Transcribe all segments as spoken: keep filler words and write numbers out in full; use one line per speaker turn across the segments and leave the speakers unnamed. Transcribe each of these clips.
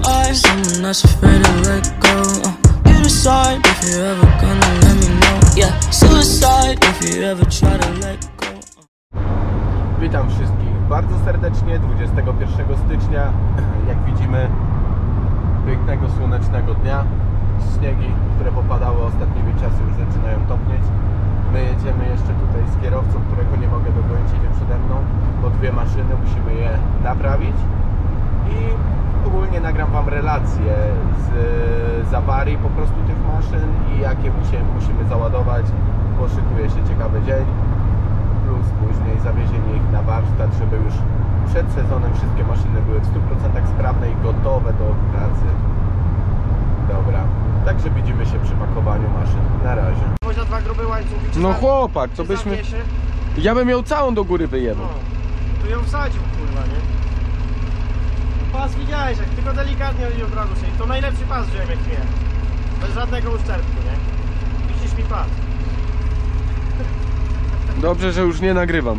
are someone that's afraid to let go. uh, You decide if you're ever gonna let me know. Yeah, suicide if you ever try to let go. uh.
Witam wszystkich bardzo serdecznie dwudziestego pierwszego stycznia. Jak widzimy, pięknego, słonecznego dnia. Śniegi, które popadały ostatnimi czasy, już zaczynają topnieć. My jedziemy jeszcze tutaj z kierowcą, którego nie mogę dogonić, jedzie przede mną, bo dwie maszyny, musimy je naprawić. I ogólnie nagram Wam relacje z, z awarii po prostu tych maszyn i jakie musimy, musimy załadować, bo szykuje się ciekawy dzień. Plus później zawiezienie ich na warsztat, żeby już przed sezonem wszystkie maszyny były w stu procentach sprawne i gotowe do pracy. Dobra, także widzimy się przy pakowaniu maszyn. Na razie.
Za dwa gruby łańcuchy.
No chłopak, co byśmy... Ja bym ją całą do góry wyjebał.
No, to ją wsadził, kurwa, nie? Pas widziałeś, jak tylko delikatnie i od razu się. To najlepszy pas wziąłem jak miałem. Bez żadnego uszczerbku, nie? Widzisz mi pas.
Dobrze, że już nie nagrywam.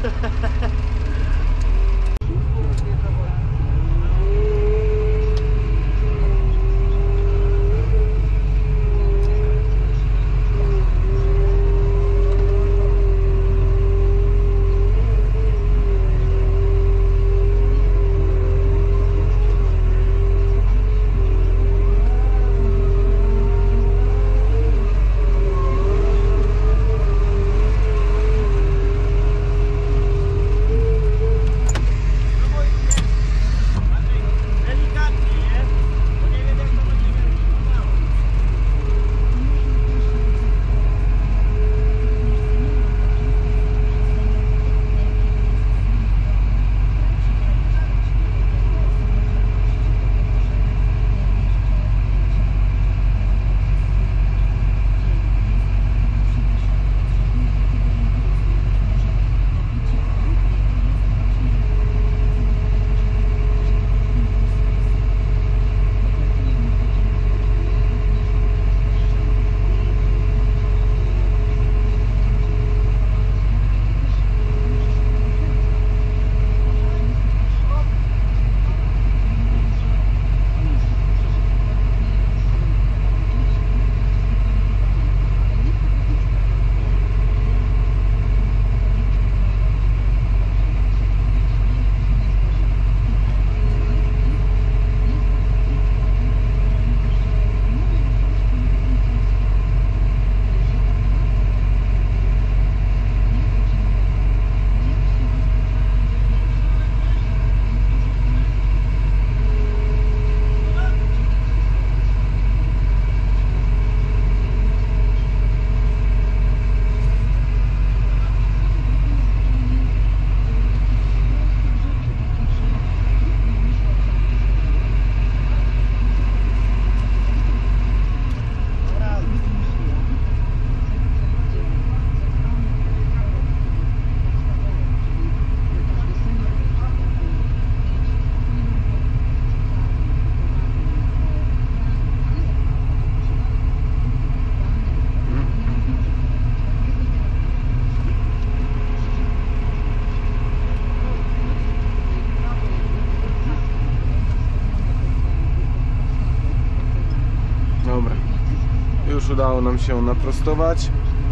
Już udało nam się naprostować.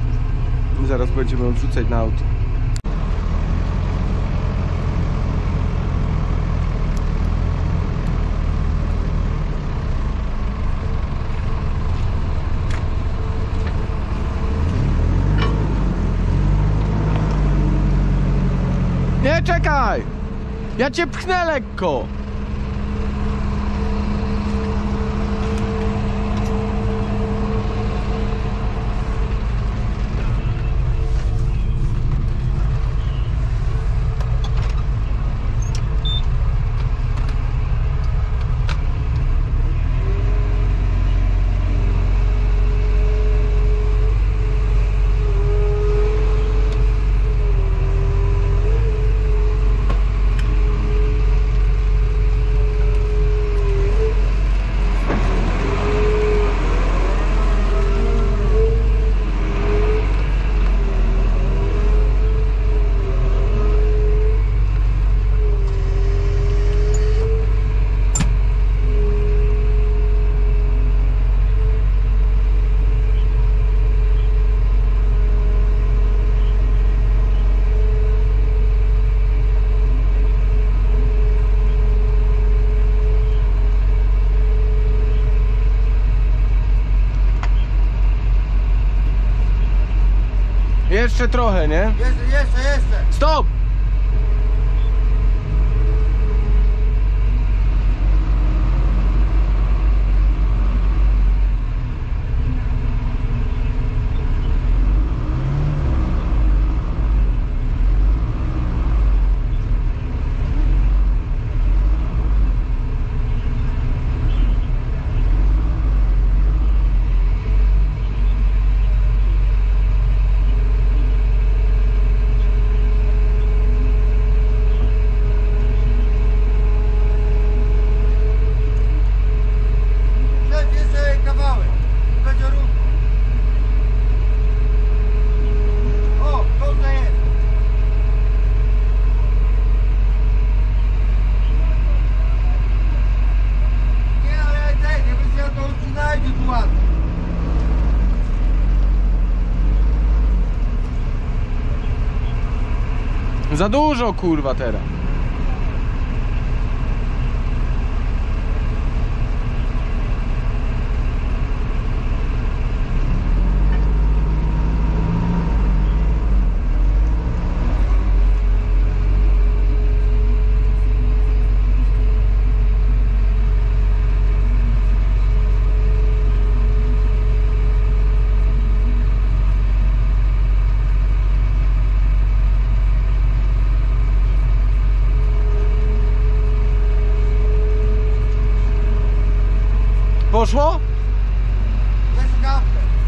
Zaraz będziemy ją wrzucać na auto. Nie, czekaj! Ja cię pchnę lekko! Jeszcze trochę, nie?
Jeszcze, jeszcze, jeszcze.
Stop! Za dużo, kurwa, teraz. Poszło?
Jest kawkę.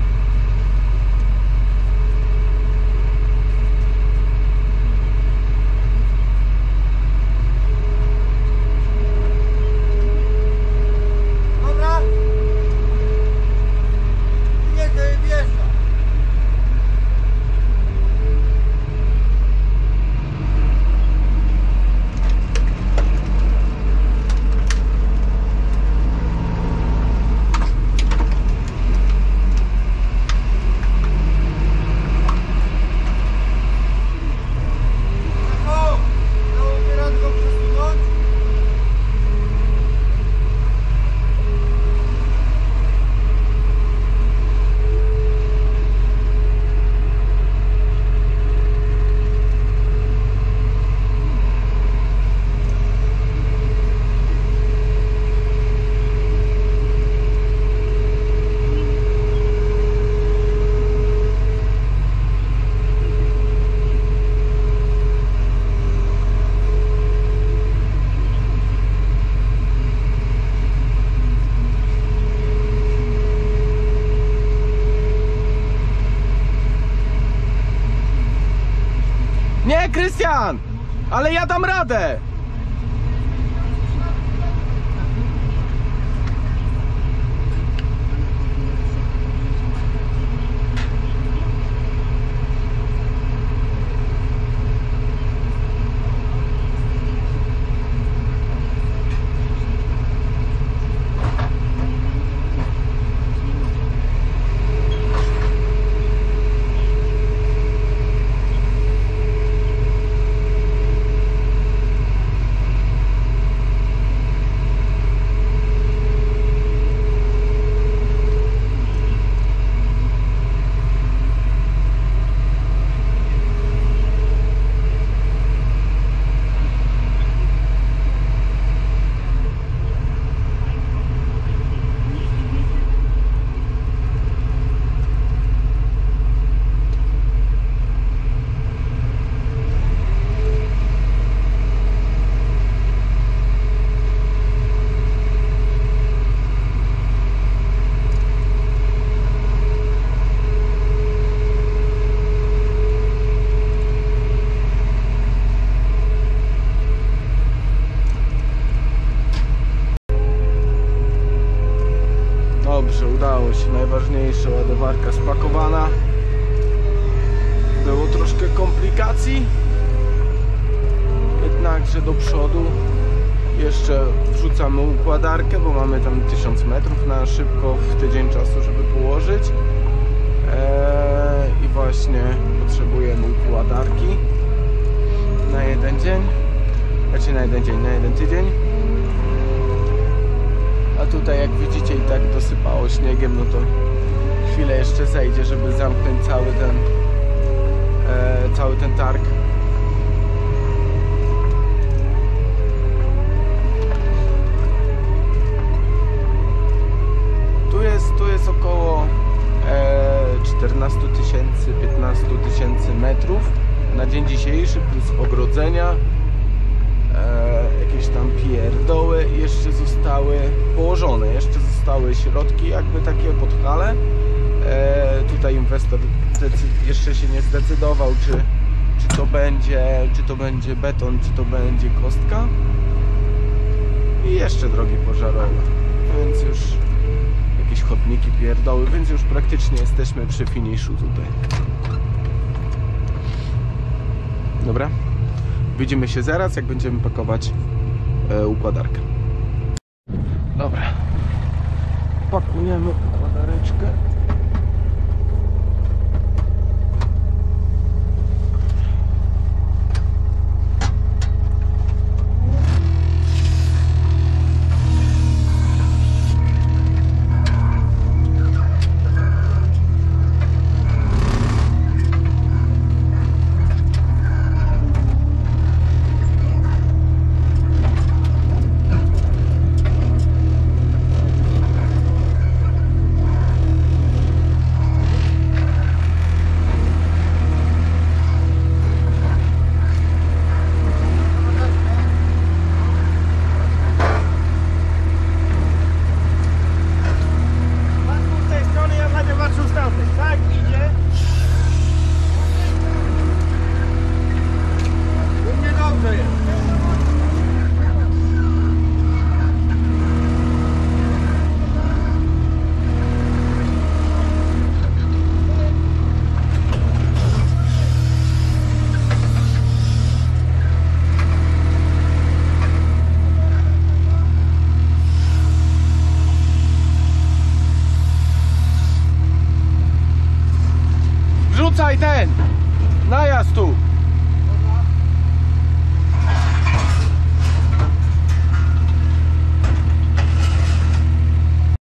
Dobra? Nie, to nie wjeżdża.
Nie, Krystian! Ale ja dam radę! Dobrze, udało się. Najważniejsze, ładowarka spakowana. Było troszkę komplikacji, jednakże do przodu jeszcze wrzucamy układarkę, bo mamy tam tysiąc metrów na szybko w tydzień czasu, żeby położyć. eee, I właśnie potrzebujemy układarki na jeden dzień, znaczy na jeden dzień, na jeden tydzień. A tutaj, jak widzicie, i tak dosypało śniegiem, no to chwilę jeszcze zejdzie, żeby zamknąć cały ten e, cały ten targ. Tu jest, tu jest około e, czternaście tysięcy, piętnaście tysięcy metrów na dzień dzisiejszy, plus ogrodzenia, e, jakieś tam pierdoły jeszcze zostały położone, jeszcze zostały środki jakby takie pod halę. E, tutaj inwestor jeszcze się nie zdecydował, czy, czy to będzie, czy to będzie beton, czy to będzie kostka. I jeszcze drogi pożarowe, więc już jakieś chodniki, pierdoły, więc już praktycznie jesteśmy przy finiszu tutaj. Dobra, widzimy się zaraz, jak będziemy pakować e, układarkę. Dobra, pakujemy układareczkę. Wrzucaj ten najazd tu.